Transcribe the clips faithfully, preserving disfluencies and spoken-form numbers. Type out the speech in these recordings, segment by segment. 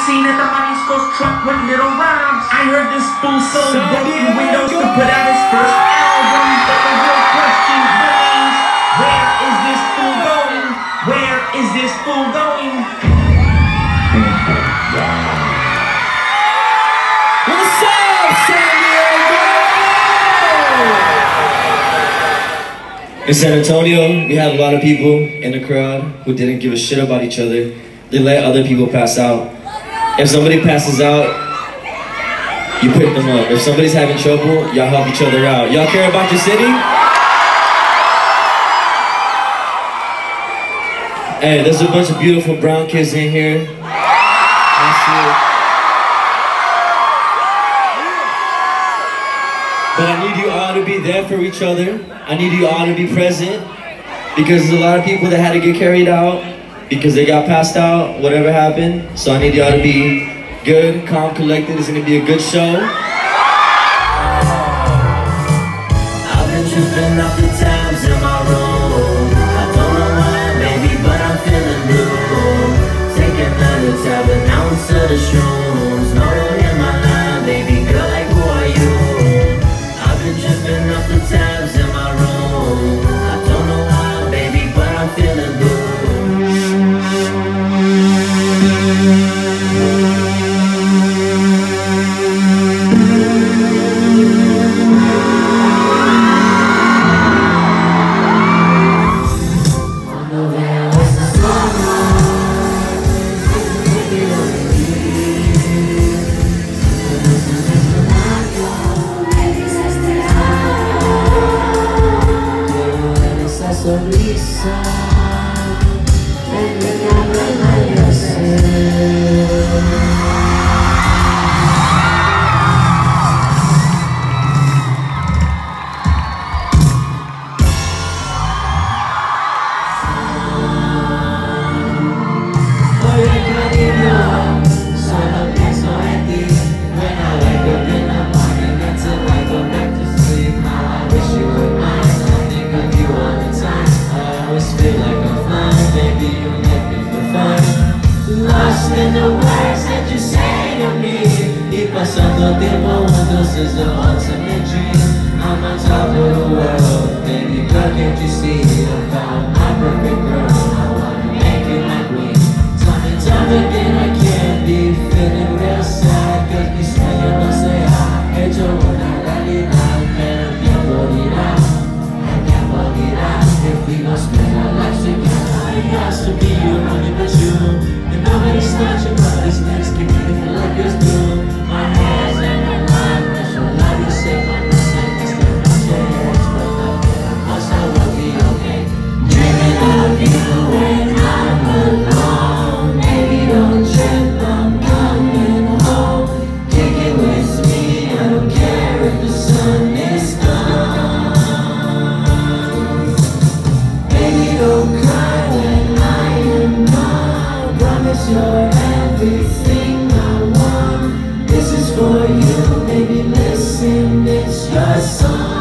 Seen at the Marisco's truck with little rhymes. I heard this fool sold broken windows to put out his first album. But the real question remains, where is this fool going? Where is this fool going? What's up, San Diego? In San Antonio, we had a lot of people in the crowd who didn't give a shit about each other. They let other people pass out. If somebody passes out, you pick them up. If somebody's having trouble, y'all help each other out. Y'all care about your city? Hey, there's a bunch of beautiful brown kids in here. I see it. But I need you all to be there for each other. I need you all to be present, because there's a lot of people that had to get carried out because they got passed out, whatever happened. So I need y'all to be good, calm, collected. It's gonna be a good show. I've been tripping off the tabs in my room. I don't know why, baby, but I'm feeling blue. Take another tab and ounce of the shrooms. No one in my line, baby girl, like who are you? I've been tripping off the tabs in my room. I don't know why, baby, but I'm feeling blue. In the words that you say to me, y pasando tiempo juntos is the ultimate dream. I'm on top of the world, baby girl, can't you see? I found my perfect girl, I wanna make you my queen. Time and time again I can't be feeling real sad, cause mi sueño no se ha hecho una realidad. Pero tiempo dirá, el tiempo dirá, if we gon' spend our lives together, it has to be you, only but you. Nobody's touching, nobody's next, keep me feel like it's new. My hands in your life, that's your love, you say my missing, it's the chance, but nothing, of course I will be okay. Dreaming of you when I'm alone, baby don't trip, I'm coming home. Kick it with me, I don't care if the sun is gone. Baby don't cry when I am gone. Promise you're everything I want. This is for you, baby, listen, it's your song.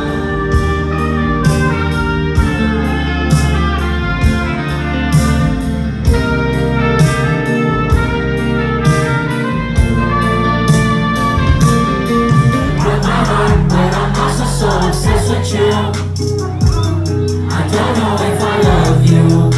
Break my heart, but I'm also so obsessed with you. I don't know if I love you.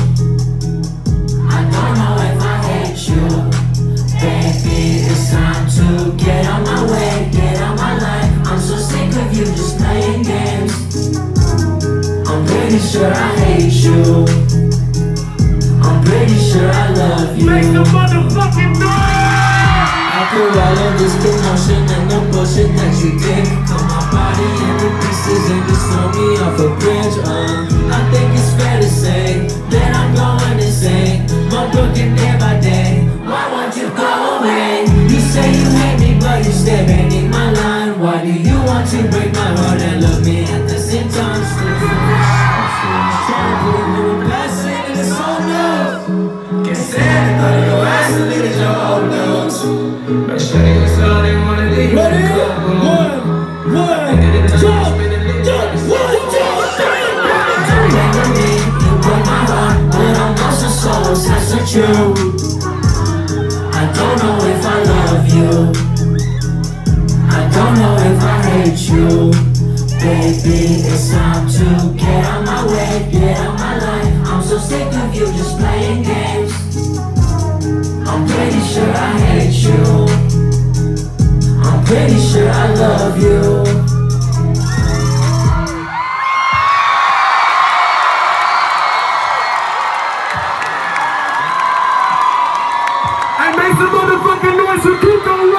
To get on my way, get on my life. I'm so sick of you just playing games. I'm pretty sure I hate you. I'm pretty sure I love you. Make the motherfucking noise! After all of this commotion and the bullshit that you did, cut my body into pieces and just throw me off a bridge. uh, I think it's fair to say that I'm going insane, more broken day by day. Why won't you go away? You say you hate me, but you stay bending my line. Why do you want to break my heart and love me at the same time? Still foolish, trying to put a little blessing in the soul note. Can't stand the thought of your ass and leave your old notes. But sure you saw they wanna leave you in a couple. One, one, two, two, one, two, three. Don't blame me, you broke my heart, but I'm also so obsessed with you. I don't don't know if I love you. I don't know if I hate you. Baby, it's time to get out my way, get out my life. I'm so sick of you just playing games. I'm pretty sure I hate you. I'm pretty sure I love you. I make some motherfucking noise for CUCO